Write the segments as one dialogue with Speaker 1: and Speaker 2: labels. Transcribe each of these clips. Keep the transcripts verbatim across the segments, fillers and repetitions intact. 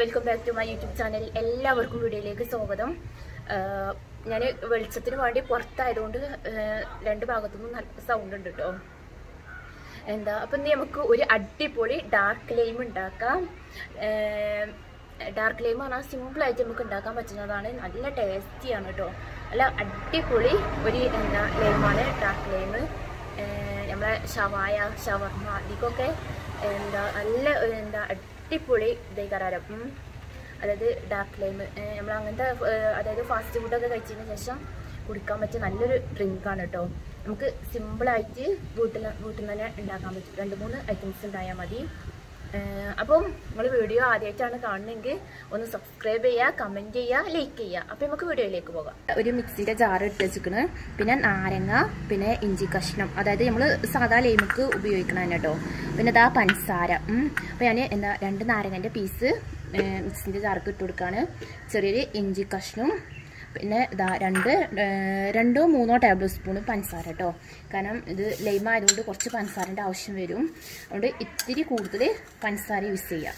Speaker 1: Welcome back to my YouTube channel. എല്ലാവർക്കും വീഡിയോയിലേക്ക് സ്വാഗതം. ഞാൻ വെളിച്ചത്തിന് വേണ്ടി പുറത്തായതുകൊണ്ട് രണ്ട് ഭാഗത്തുനിന്നും നല്ല സൗണ്ട് ഉണ്ട് കേട്ടോ. എന്താ അപ്പം ഇനി നമുക്ക് ഒരു അടിപൊളി ഡാർക്ക് ലൈം ഉണ്ടാക്കാം. ഡാർക്ക് ലൈം പറഞ്ഞാൽ സിമ്പിളായിട്ട് നമുക്ക് ഉണ്ടാക്കാൻ പറ്റുന്നതാണ്. നല്ല ടേസ്റ്റിയാണ് കേട്ടോ. നല്ല അടിപൊളി ഒരു എന്താ ലൈമാണ് ഡാർക്ക് ലൈം. നമ്മളെ ഷവായ ഷവർമ ഇതിക്കൊക്കെ എന്താ നല്ല എന്താ അടിപൊളി ഇതേ കരാരം. അതായത് ഡാർക്ക് ലൈം നമ്മൾ അങ്ങനത്തെ അതായത് ഫാസ്റ്റ് ഫുഡൊക്കെ കഴിച്ചതിന് ശേഷം കുടിക്കാൻ പറ്റിയ നല്ലൊരു ഡ്രിങ്കാണ് കേട്ടോ. നമുക്ക് സിമ്പിളായിട്ട് വീട്ടിൽ വീട്ടിൽ തന്നെ ഉണ്ടാക്കാൻ പറ്റും. രണ്ട് മൂന്ന് ഐറ്റംസ് ഉണ്ടായാൽ മതി. അപ്പം നിങ്ങൾ വീഡിയോ ആദ്യമായിട്ടാണ് കാണുന്നതെങ്കിൽ ഒന്ന് സബ്സ്ക്രൈബ് ചെയ്യുക, കമൻറ്റ് ചെയ്യുക, ലൈക്ക് ചെയ്യുക. അപ്പം നമുക്ക് വീഡിയോയിലേക്ക് പോകാം. ഒരു മിക്സിൻ്റെ ജാർ ഇട്ട് വെച്ചിരിക്കുന്നത്, പിന്നെ നാരങ്ങ, പിന്നെ ഇഞ്ചി കഷ്ണം, അതായത് നമ്മൾ സാധാ ലൈമുക്ക് ഉപയോഗിക്കണം തന്നെ കേട്ടോ. പിന്നെ ഇതാ പഞ്ചസാര. അപ്പോൾ ഞാൻ എന്താ രണ്ട് നാരങ്ങൻ്റെ പീസ് മിക്സിൻ്റെ ജാർക്ക് ഇട്ട് കൊടുക്കുകയാണ്. ചെറിയൊരു ഇഞ്ചി കഷ്ണം, പിന്നെ ഇതാ രണ്ട് രണ്ടോ മൂന്നോ ടേബിൾ സ്പൂൺ പഞ്ചസാര കേട്ടോ. കാരണം ഇത് ലൈം ആയതുകൊണ്ട് കുറച്ച് പഞ്ചസാരൻ്റെ ആവശ്യം വരും. അതുകൊണ്ട് ഇത്തിരി കൂടുതൽ പഞ്ചസാര യൂസ് ചെയ്യാം.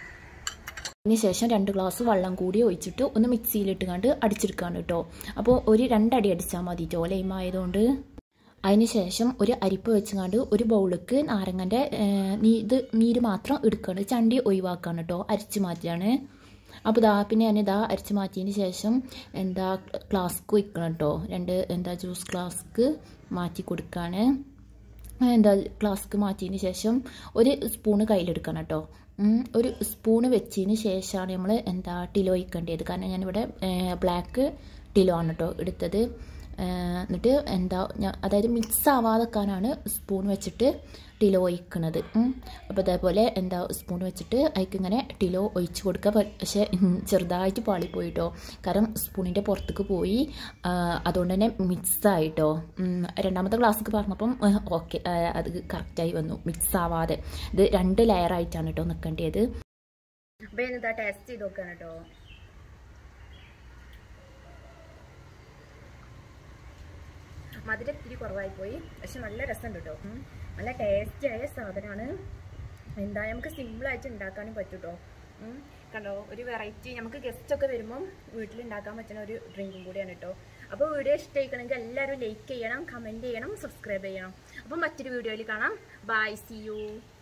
Speaker 1: അതിന് ശേഷം രണ്ട് ഗ്ലാസ് വെള്ളം കൂടി ഒഴിച്ചിട്ട് ഒന്ന് മിക്സിയിലിട്ട് കണ്ട് അടിച്ചെടുക്കുകയാണ് കേട്ടോ. അപ്പോൾ ഒരു രണ്ടടി അടിച്ചാൽ മതി കേട്ടോ ലൈം ആയതുകൊണ്ട്. അതിന് ശേഷം ഒരു അരിപ്പ് വെച്ചുകൊണ്ട് ഒരു ബൗളിലേക്ക് നാരങ്ങൻ്റെ നീ ഇത് നീര് മാത്രം എടുക്കുകയാണ്. ചണ്ടി ഒഴിവാക്കുകയാണ് കേട്ടോ, അരിച്ച് മാറ്റിയാണ്. അപ്പോൾ ഇതാ പിന്നെ ഞാനിതാ അരിച്ച് മാറ്റിയതിന് ശേഷം എന്താ ഫ്ലാസ്ക് വയ്ക്കണം കേട്ടോ. രണ്ട് എന്താ ജ്യൂസ് ഫ്ലാസ്ക് മാറ്റി കൊടുക്കുകയാണ്. എന്താ ഫ്ലാസ്ക് മാറ്റിയതിന് ശേഷം ഒരു സ്പൂണ് കയ്യിലെടുക്കണം കേട്ടോ. ഒരു സ്പൂണ് വെച്ചതിന് ശേഷമാണ് നമ്മൾ എന്താ ടിലോ ഒഴിക്കേണ്ടത്. കാരണം ഞാനിവിടെ ബ്ലാക്ക് ടിലോ ആണ് കേട്ടോ എടുത്തത്. എന്നിട്ട് എന്താ അതായത് മിക്സ് ആവാതെക്കാനാണ് സ്പൂൺ വെച്ചിട്ട് ടിലോ ഒഴിക്കുന്നത്. അപ്പോൾ അതേപോലെ എന്താ സ്പൂൺ വെച്ചിട്ട് അതിക്കിങ്ങനെ ടിലോ ഒഴിച്ച് കൊടുക്കുക. പക്ഷേ ചെറുതായിട്ട് പാളിപ്പോയിട്ടോ, കാരണം സ്പൂണിൻ്റെ പുറത്തേക്ക് പോയി. അതുകൊണ്ട് തന്നെ മിക്സായിട്ടോ. രണ്ടാമത്തെ ക്ലാസ്സിക്ക് പറഞ്ഞപ്പം ഓക്കെ, അത് കറക്റ്റായി വന്നു. മിക്സ് ആവാതെ ഇത് രണ്ട് ലെയറായിട്ടാണ് കേട്ടോ നിൽക്കേണ്ടത്. അപ്പോൾ എന്താ ടേസ്റ്റ് ചെയ്ത് നോക്കുകയാണ് കേട്ടോ. മധുരം ഇത്തിരി കുറവായി പോയി, പക്ഷെ നല്ല രസമുണ്ട് കേട്ടോ. നല്ല ടേസ്റ്റിയായ സാധനമാണ്. എന്താ നമുക്ക് സിമ്പിളായിട്ട് ഉണ്ടാക്കാനും പറ്റും കേട്ടോ. കണ്ടോ, ഒരു വെറൈറ്റി നമുക്ക് ഗസ്റ്റൊക്കെ വരുമ്പം വീട്ടിലുണ്ടാക്കാൻ പറ്റുന്ന ഒരു ഡ്രിങ്കും കൂടിയാണ് കേട്ടോ. അപ്പോൾ വീഡിയോ ഇഷ്ടമായിക്കണമെങ്കിൽ എല്ലാവരും ലൈക്ക് ചെയ്യണം, കമൻറ്റ് ചെയ്യണം, സബ്സ്ക്രൈബ് ചെയ്യണം. അപ്പം മറ്റൊരു വീഡിയോയിൽ കാണാം. Bye, see U.